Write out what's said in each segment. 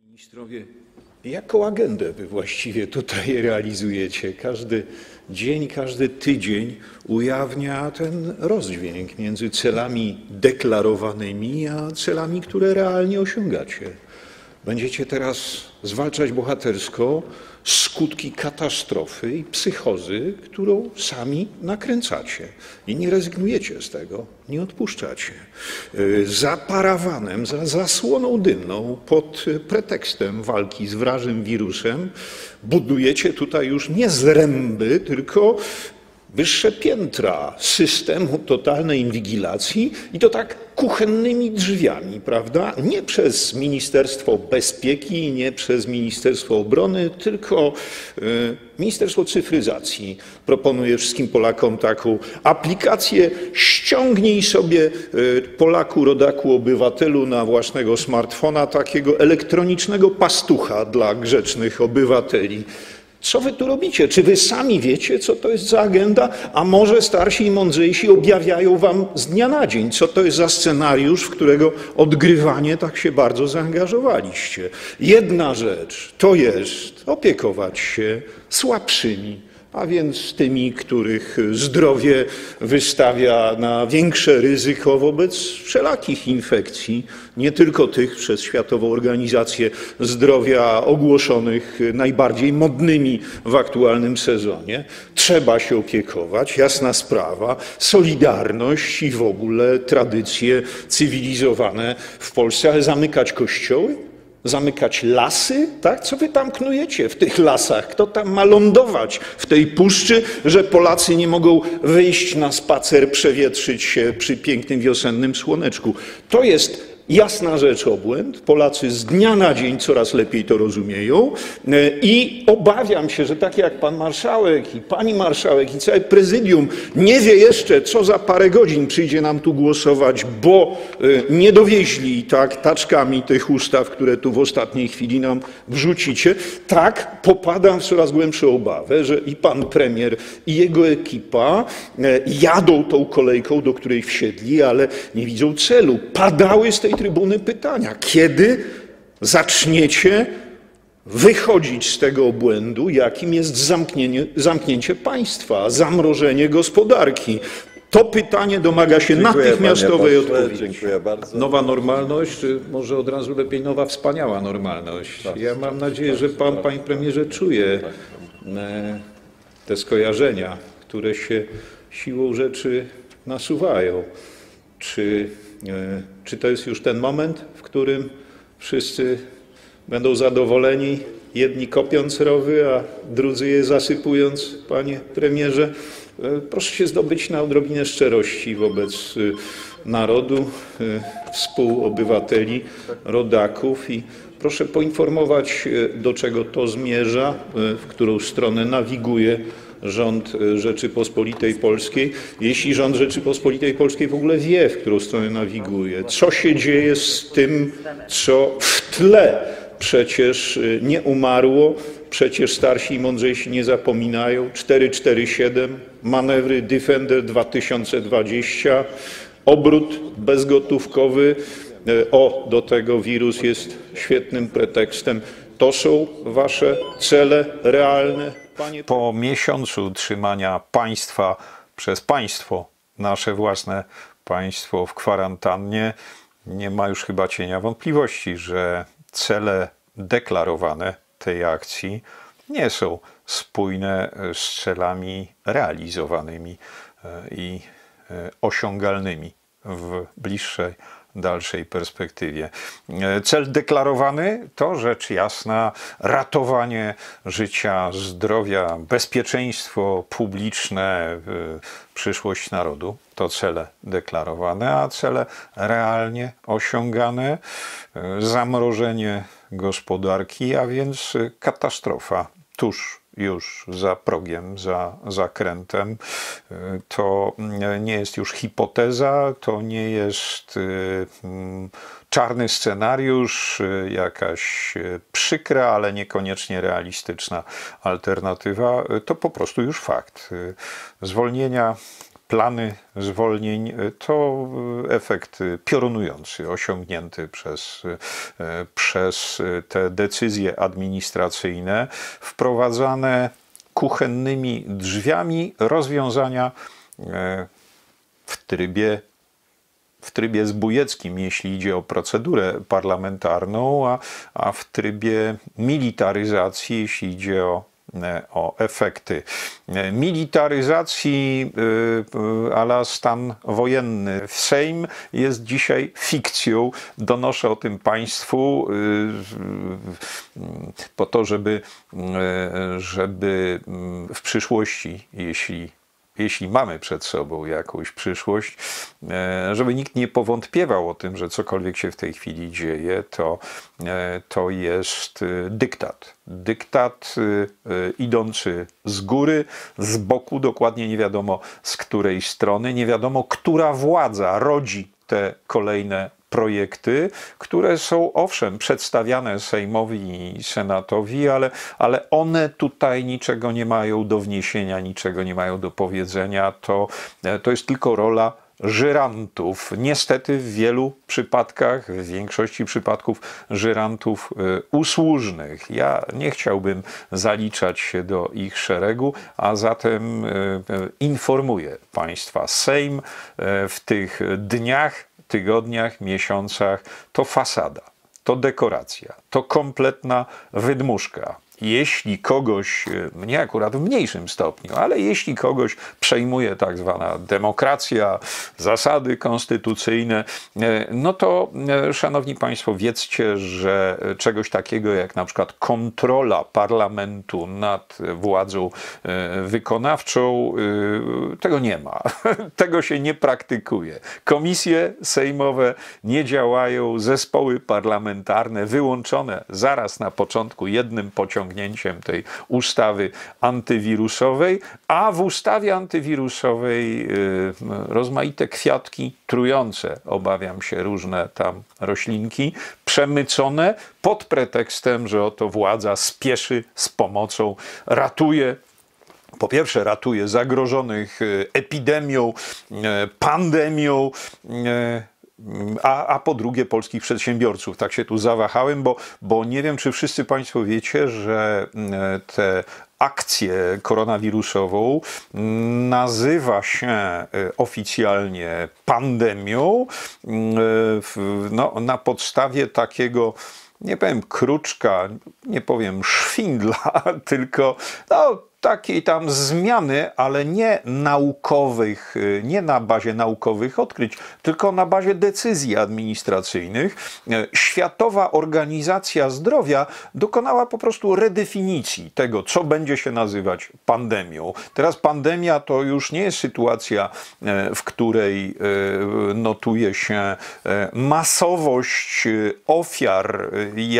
Ministrowie, jaką agendę wy właściwie tutaj realizujecie? Każdy dzień, każdy tydzień ujawnia ten rozdźwięk między celami deklarowanymi, a celami, które realnie osiągacie. Będziecie teraz zwalczać bohatersko skutki katastrofy i psychozy, którą sami nakręcacie. I nie rezygnujecie z tego, nie odpuszczacie. Za parawanem, za zasłoną dymną, pod pretekstem walki z wrażym wirusem budujecie tutaj już nie zręby, tylko wyższe piętra systemu totalnej inwigilacji i to tak kuchennymi drzwiami, prawda? Nie przez Ministerstwo Bezpieki, nie przez Ministerstwo Obrony, tylko Ministerstwo Cyfryzacji proponuje wszystkim Polakom taką aplikację. Ściągnij sobie, Polaku, rodaku, obywatelu, na własnego smartfona takiego elektronicznego pastucha dla grzecznych obywateli. Co wy tu robicie? Czy wy sami wiecie, co to jest za agenda? A może starsi i mądrzejsi objawiają wam z dnia na dzień, co to jest za scenariusz, w którego odgrywanie tak się bardzo zaangażowaliście? Jedna rzecz to jest opiekować się słabszymi, a więc tymi, których zdrowie wystawia na większe ryzyko wobec wszelakich infekcji, nie tylko tych przez Światową Organizację Zdrowia ogłoszonych najbardziej modnymi w aktualnym sezonie. Trzeba się opiekować, jasna sprawa, solidarność i w ogóle tradycje cywilizowane w Polsce, ale zamykać kościoły? Zamykać lasy? Tak? Co wy tam knujecie w tych lasach? Kto tam ma lądować w tej puszczy, że Polacy nie mogą wyjść na spacer, przewietrzyć się przy pięknym wiosennym słoneczku? To jest jasna rzecz, obłęd. Polacy z dnia na dzień coraz lepiej to rozumieją i obawiam się, że tak jak pan marszałek i pani marszałek i całe prezydium nie wie jeszcze, co za parę godzin przyjdzie nam tu głosować, bo nie dowieźli tak taczkami tych ustaw, które tu w ostatniej chwili nam wrzucicie, tak popadam w coraz głębszą obawę, że i pan premier, i jego ekipa jadą tą kolejką, do której wsiedli, ale nie widzą celu. Padały z tej trybuny pytania, kiedy zaczniecie wychodzić z tego obłędu, jakim jest zamknięcie państwa, zamrożenie gospodarki. To pytanie domaga się natychmiastowej odpowiedzi. Dziękuję bardzo. Nowa normalność, czy może od razu lepiej nowa wspaniała normalność? Ja mam nadzieję, że pan, panie premierze, czuje te skojarzenia, które się siłą rzeczy nasuwają. Czy to jest już ten moment, w którym wszyscy będą zadowoleni, jedni kopiąc rowy, a drudzy je zasypując, panie premierze? Proszę się zdobyć na odrobinę szczerości wobec narodu, współobywateli, rodaków i proszę poinformować, do czego to zmierza, w którą stronę nawiguje rząd Rzeczypospolitej Polskiej, jeśli rząd Rzeczypospolitej Polskiej w ogóle wie, w którą stronę nawiguje. Co się dzieje z tym, co w tle przecież nie umarło, przecież starsi i mądrzejsi nie zapominają. 447, manewry Defender 2020, obrót bezgotówkowy. Do tego wirus jest świetnym pretekstem. To są wasze cele realne, panie? Po miesiącu trzymania państwa przez państwo, nasze własne państwo w kwarantannie, nie ma już chyba cienia wątpliwości, że cele deklarowane tej akcji nie są spójne z celami realizowanymi i osiągalnymi w bliższej, dalszej perspektywie. Cel deklarowany to rzecz jasna ratowanie życia, zdrowia, bezpieczeństwo publiczne, przyszłość narodu. To cele deklarowane, a cele realnie osiągane zamrożenie gospodarki, a więc katastrofa tuż już za progiem, za zakrętem. To nie jest już hipoteza, to nie jest czarny scenariusz, jakaś przykra, ale niekoniecznie realistyczna alternatywa. To po prostu już fakt. Zwolnienia plany zwolnień to efekt piorunujący osiągnięty przez te decyzje administracyjne wprowadzane kuchennymi drzwiami rozwiązania w trybie zbójeckim, jeśli idzie o procedurę parlamentarną, a w trybie militaryzacji, jeśli idzie o efekty. Militaryzacji a la stan wojenny. Sejm jest dzisiaj fikcją. Donoszę o tym państwu po to, żeby w przyszłości, jeśli mamy przed sobą jakąś przyszłość, żeby nikt nie powątpiewał o tym, że cokolwiek się w tej chwili dzieje, to jest dyktat. Dyktat idący z góry, z boku, dokładnie nie wiadomo z której strony, nie wiadomo, która władza rodzi te kolejne projekty, które są owszem przedstawiane Sejmowi i Senatowi, ale one tutaj niczego nie mają do wniesienia, niczego nie mają do powiedzenia. To jest tylko rola żyrantów. Niestety w wielu przypadkach, w większości przypadków żyrantów usłużnych. Ja nie chciałbym zaliczać się do ich szeregu, a zatem informuję Państwa. Sejm w tych dniach, tygodniach, miesiącach to fasada, to dekoracja, to kompletna wydmuszka. Jeśli kogoś, mnie akurat w mniejszym stopniu, ale jeśli kogoś przejmuje tak zwana demokracja, zasady konstytucyjne, no to, szanowni państwo, wiedzcie, że czegoś takiego jak na przykład kontrola parlamentu nad władzą wykonawczą, tego nie ma. Tego się nie praktykuje. Komisje sejmowe nie działają, zespoły parlamentarne wyłączone zaraz na początku jednym pociągnięciem tej ustawy antywirusowej, a w ustawie antywirusowej rozmaite kwiatki trujące, obawiam się, różne tam roślinki, przemycone pod pretekstem, że oto władza spieszy z pomocą, ratuje. Po pierwsze, ratuje zagrożonych epidemią, pandemią, a po drugie polskich przedsiębiorców. Tak się tu zawahałem, bo nie wiem, czy wszyscy państwo wiecie, że tę akcję koronawirusową nazywa się oficjalnie pandemią, na podstawie takiego, nie powiem kruczka, nie powiem szwindla, tylko takiej tam zmiany, ale nie naukowych, nie na bazie naukowych odkryć, tylko na bazie decyzji administracyjnych. Światowa Organizacja Zdrowia dokonała po prostu redefinicji tego, co będzie się nazywać pandemią. Teraz pandemia to już nie jest sytuacja, w której notuje się masowość ofiar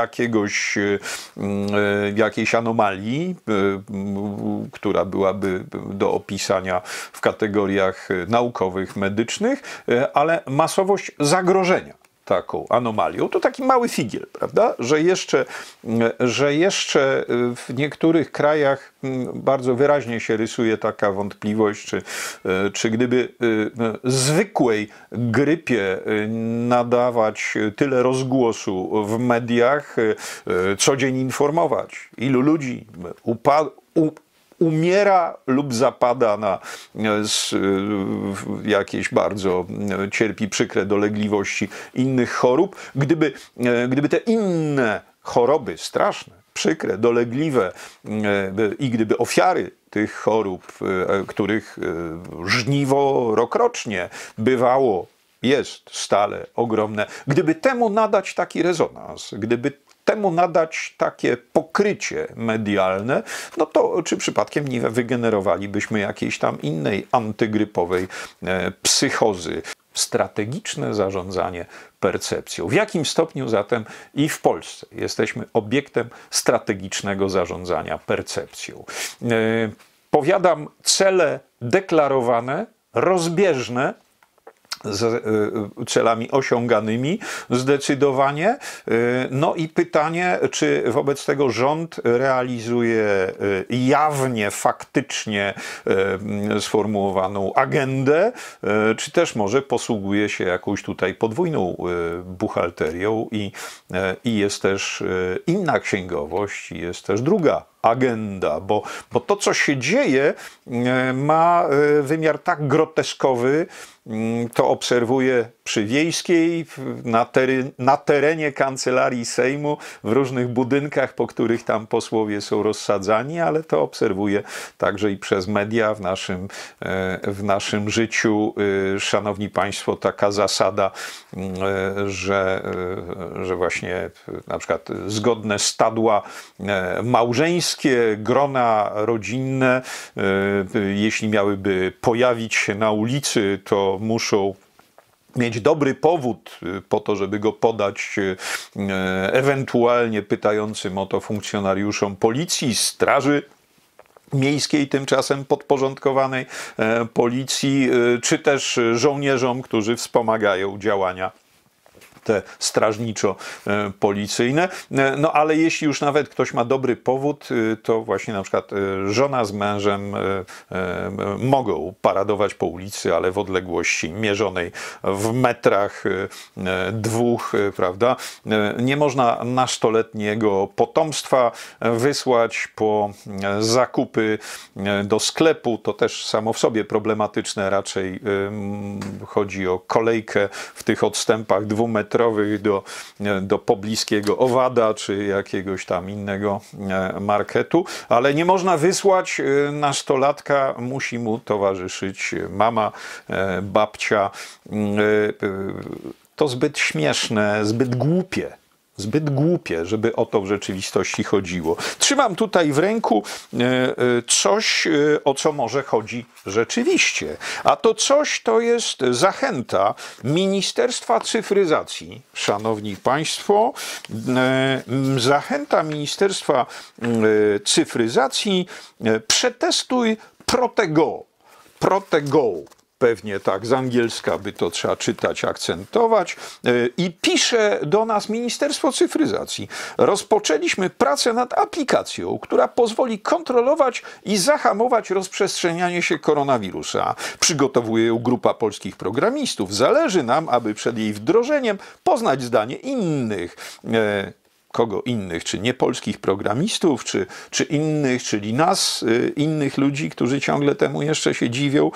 jakiejś anomalii, która byłaby do opisania w kategoriach naukowych, medycznych, ale masowość zagrożenia taką anomalią. To taki mały figiel, prawda? Że jeszcze w niektórych krajach bardzo wyraźnie się rysuje taka wątpliwość, czy gdyby zwykłej grypie nadawać tyle rozgłosu w mediach, co dzień informować, ilu ludzi umiera lub zapada na jakieś bardzo cierpi przykre dolegliwości innych chorób. Gdyby te inne choroby straszne, przykre, dolegliwe i gdyby ofiary tych chorób, których żniwo rokrocznie bywało, jest stale ogromne, gdyby temu nadać taki rezonans, gdyby temu nadać takie pokrycie medialne, no to czy przypadkiem nie wygenerowalibyśmy jakiejś tam innej antygrypowej psychozy? Strategiczne zarządzanie percepcją. W jakim stopniu zatem i w Polsce jesteśmy obiektem strategicznego zarządzania percepcją? Powiadam, cele deklarowane, rozbieżne, z celami osiąganymi zdecydowanie. No i pytanie, czy wobec tego rząd realizuje jawnie, faktycznie sformułowaną agendę, czy też może posługuje się jakąś tutaj podwójną buchalterią i jest też inna księgowość, i jest też druga agenda, bo to, co się dzieje, ma wymiar tak groteskowy, to obserwuję przy Wiejskiej, na terenie kancelarii Sejmu, w różnych budynkach, po których tam posłowie są rozsadzani, ale to obserwuję także i przez media w naszym życiu. Szanowni Państwo, taka zasada, że właśnie na przykład zgodne stadła małżeńskie, grona rodzinne, jeśli miałyby pojawić się na ulicy, to muszą mieć dobry powód po to, żeby go podać ewentualnie pytającym o to funkcjonariuszom policji, straży miejskiej, tymczasem podporządkowanej policji, czy też żołnierzom, którzy wspomagają działania te strażniczo-policyjne. No ale jeśli już nawet ktoś ma dobry powód, to właśnie na przykład żona z mężem mogą paradować po ulicy, ale w odległości mierzonej w metrach dwóch, prawda? Nie można nastoletniego potomstwa wysłać po zakupy do sklepu. To też samo w sobie problematyczne. Raczej chodzi o kolejkę w tych odstępach dwumetrowych do pobliskiego owada czy jakiegoś tam innego marketu, ale nie można wysłać nastolatka, musi mu towarzyszyć mama, babcia. To zbyt śmieszne, zbyt głupie, żeby o to w rzeczywistości chodziło. Trzymam tutaj w ręku coś, o co może chodzi rzeczywiście. A to coś to jest zachęta Ministerstwa Cyfryzacji. Szanowni Państwo, zachęta Ministerstwa Cyfryzacji: przetestuj Protego. Protego. Pewnie tak, z angielska by to trzeba czytać, akcentować. I pisze do nas Ministerstwo Cyfryzacji: rozpoczęliśmy pracę nad aplikacją, która pozwoli kontrolować i zahamować rozprzestrzenianie się koronawirusa. Przygotowuje ją grupa polskich programistów. Zależy nam, aby przed jej wdrożeniem poznać zdanie innych. Kogo innych? Czy niepolskich programistów, czy innych, czyli nas, innych ludzi, którzy ciągle temu jeszcze się dziwią.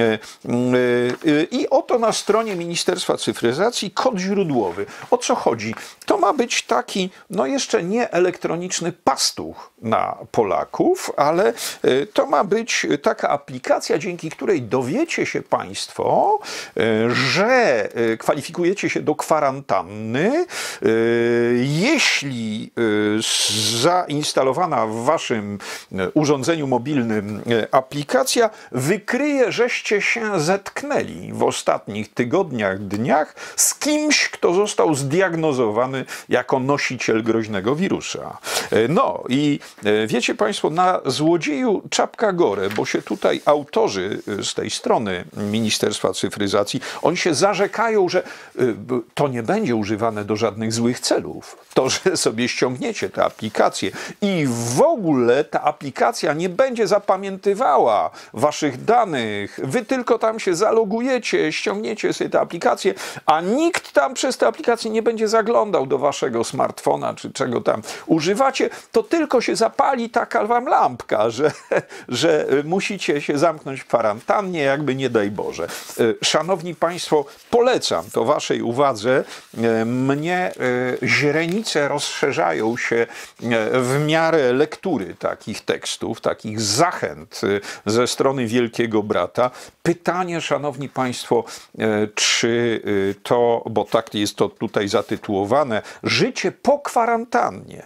I oto na stronie Ministerstwa Cyfryzacji kod źródłowy. O co chodzi? To ma być taki, no jeszcze nie elektroniczny pastuch na Polaków, ale to ma być taka aplikacja, dzięki której dowiecie się Państwo, że kwalifikujecie się do kwarantanny, jeśli zainstalowana w waszym urządzeniu mobilnym aplikacja wykryje, żeście się zetknęli w ostatnich tygodniach, dniach z kimś, kto został zdiagnozowany jako nosiciel groźnego wirusa. No i wiecie Państwo, na złodzieju czapka gore, bo się tutaj autorzy z tej strony Ministerstwa Cyfryzacji, oni się zarzekają, że to nie będzie używane do żadnych złych celów. To, że sobie ściągniecie tę aplikację i w ogóle ta aplikacja nie będzie zapamiętywała waszych danych. Wy tylko tam się zalogujecie, ściągniecie sobie tę aplikację, a nikt tam przez tę aplikację nie będzie zaglądał do waszego smartfona, czy czego tam używacie. To tylko się zapali taka wam lampka, że musicie się zamknąć w kwarantannie, jakby nie daj Boże. Szanowni Państwo, polecam to waszej uwadze. Mnie źrenice rozszerzają się w miarę lektury takich tekstów, takich zachęt ze strony Wielkiego Brata. Pytanie, szanowni Państwo, czy to, bo tak jest to tutaj zatytułowane, życie po kwarantannie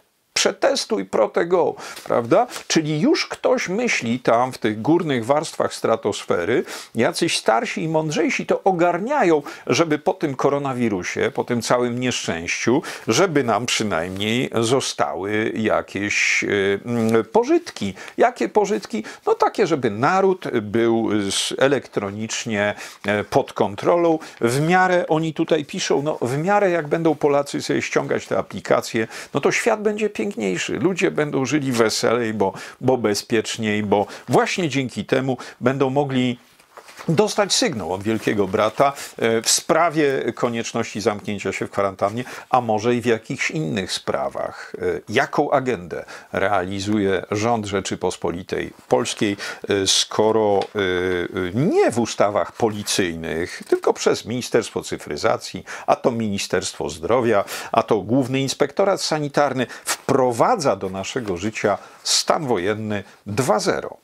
przetestuj ProteGo, prawda? Czyli już ktoś myśli tam w tych górnych warstwach stratosfery, jacyś starsi i mądrzejsi to ogarniają, żeby po tym koronawirusie, po tym całym nieszczęściu, żeby nam przynajmniej zostały jakieś pożytki. Jakie pożytki? No takie, żeby naród był elektronicznie pod kontrolą. W miarę, oni tutaj piszą, no w miarę jak będą Polacy sobie ściągać te aplikacje, no to świat będzie piękniejszy. Ludzie będą żyli weselej, bo bezpieczniej, bo właśnie dzięki temu będą mogli dostać sygnał od Wielkiego Brata w sprawie konieczności zamknięcia się w kwarantannie, a może i w jakichś innych sprawach. Jaką agendę realizuje rząd Rzeczypospolitej Polskiej, skoro nie w ustawach policyjnych, tylko przez Ministerstwo Cyfryzacji, a to Ministerstwo Zdrowia, a to Główny Inspektorat Sanitarny wprowadza do naszego życia stan wojenny 2.0.